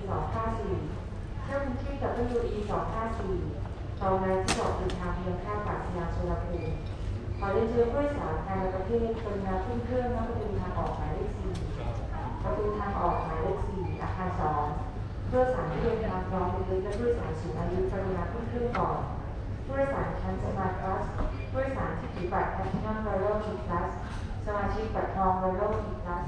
254เครื่องบินที่ WE 254ตรงนั้นที่บอกเดินทางเพียงท่าอากาศยานสุวรรณภูมิขอเรียนเชิญผู้โดยสารภายในประเทศกรุณาขึ้นเครื่องณประตูทางออกหมายเลข4ประตูทางออกหมายเลข4อาคาร2ผู้โดยสารที่เดินทางพร้อมหรือและผู้โดยสารสูงอายุกรุณาขึ้นเครื่องก่อนผู้โดยสารชั้นสมาร์ทคลาสผู้โดยสารที่ถือบัตร Platinum Royal T Plus สมาชิกบัตรทอง Royal T Plus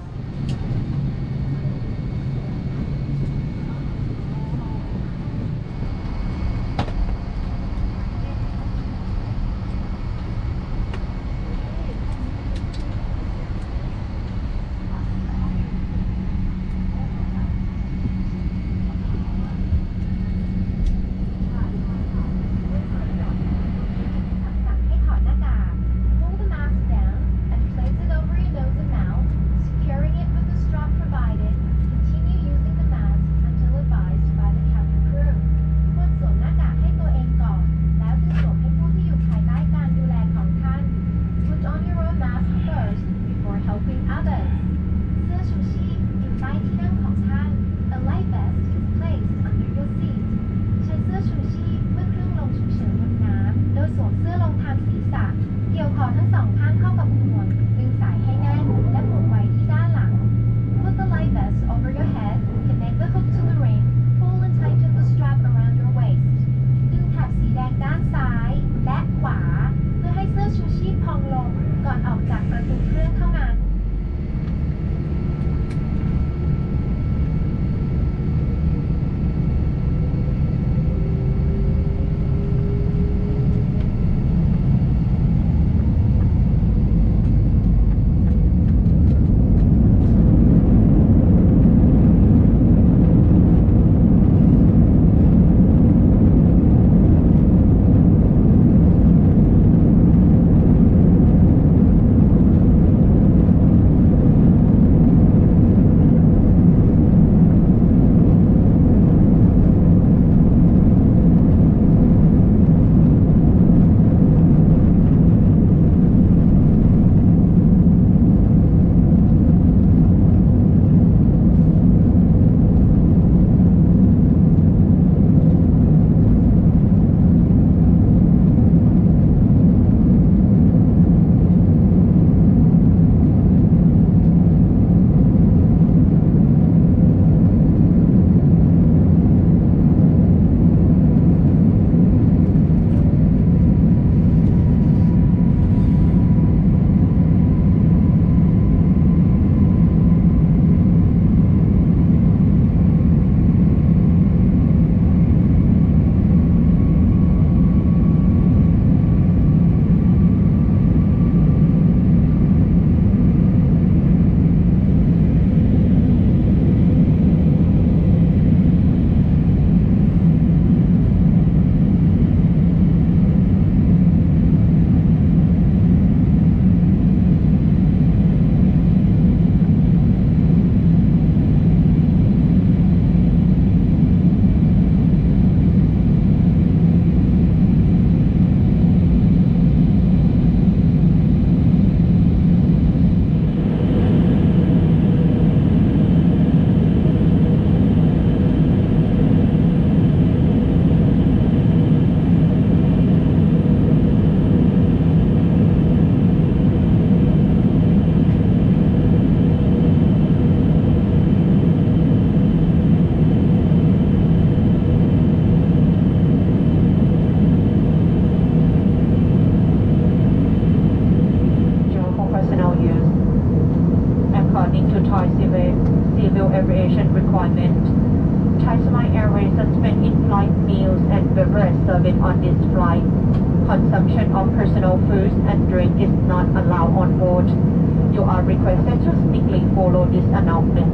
Civil Aviation requirement. Thai Smile Airways suspend in-flight meals and beverage service on this flight. Consumption of personal foods and drink is not allowed on board. You are requested to strictly follow this announcement.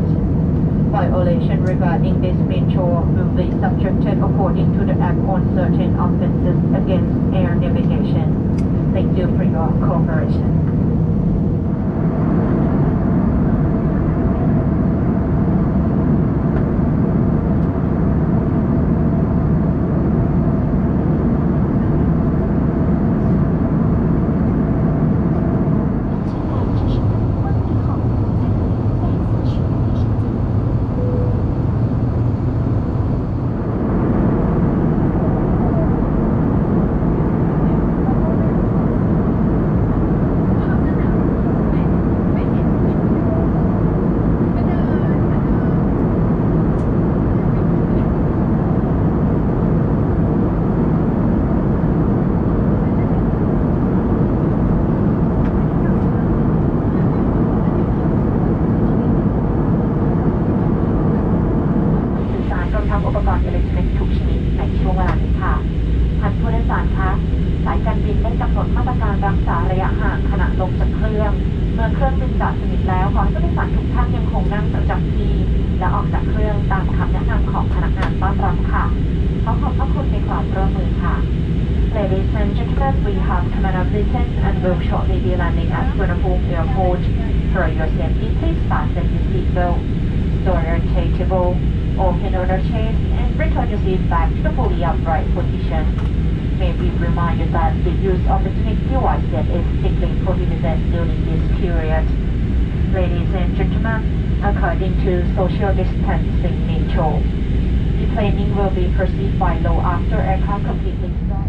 Violation regarding this measure will be subjected according to the Act on certain offences against air navigation. Thank you for your cooperation. ปกรณ์อิเล็กทรอนิกส์ทุกชนิดในช่วงเวลานี้ค่ะท่านผู้โดยสารคะสายการบินได้กำหนดมาตรการรักษาระยะห่างขณะลงจากเครื่องเมื่อเครื่องบินจอดสนิทแล้วขอให้ผู้โดยสารทุกท่านยังคงนั่งประจำที่และออกจากเครื่องตามคำแนะนำของพนักงานต้อนรับค่ะขอบพระคุณในความร่วมมือค่ะ Ladies and gentlemen, we have terminal business and will shortly be landing at Suvarnabhumi Airport. For your safety, please fasten your seatbelt, store your tray table, open your chairs, and return your seat back to the fully upright position. May we remind you that the use of electronic devices is strictly prohibited during this period. Ladies and gentlemen, according to social distancing nature, deplaning will be proceeded by law after aircraft completely stop.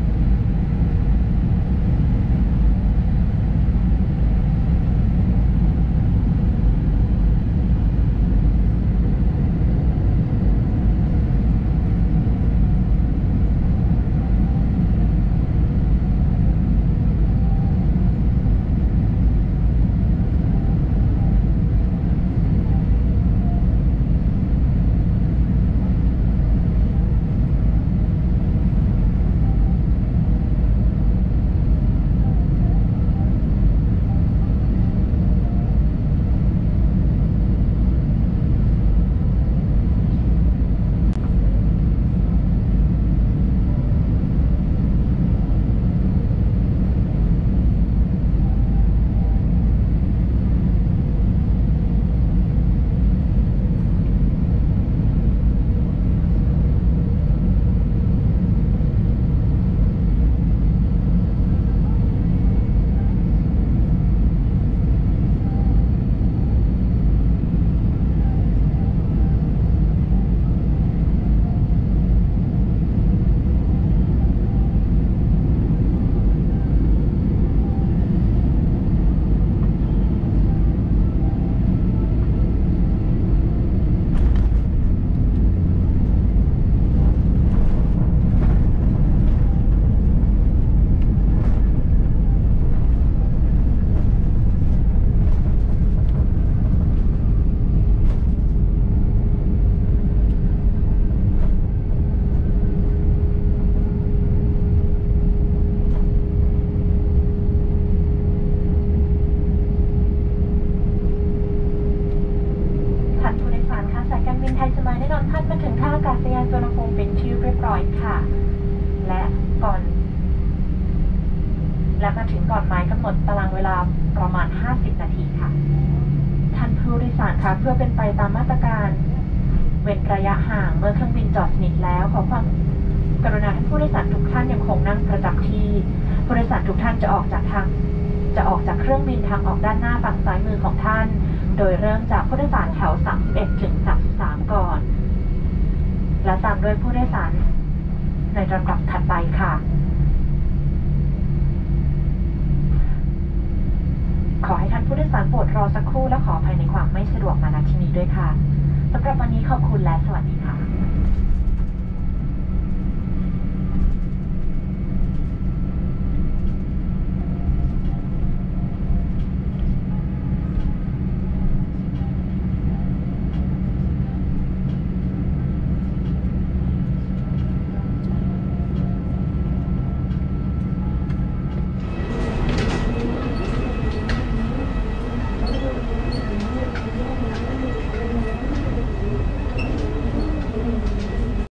และมาถึงก่อนหมายกำหนดตารางเวลาประมาณ50นาทีค่ะท่านผู้โดยสารคะเพื่อเป็นไปตามมาตรการเว้นระยะห่างเมื่อเครื่องบินจอดสนิทแล้วขอความกรุณาท่านผู้โดยสารทุกท่านยังคงนั่งประจำที่ผู้โดยสารทุกท่านจะออกจากเครื่องบินทางออกด้านหน้าฝั่งซ้ายมือของท่านโดยเริ่มจากผู้โดยสารแถว31ถึง33ก่อนและตามด้วยผู้โดยสารในลำดับถัดไปค่ะขอให้ท่านผู้โดยสารโปรดรอสักครู่และขออภัยในความไม่สะดวกมาณที่นี้ด้วยค่ะสำหรับวันนี้ขอบคุณและสวัสดี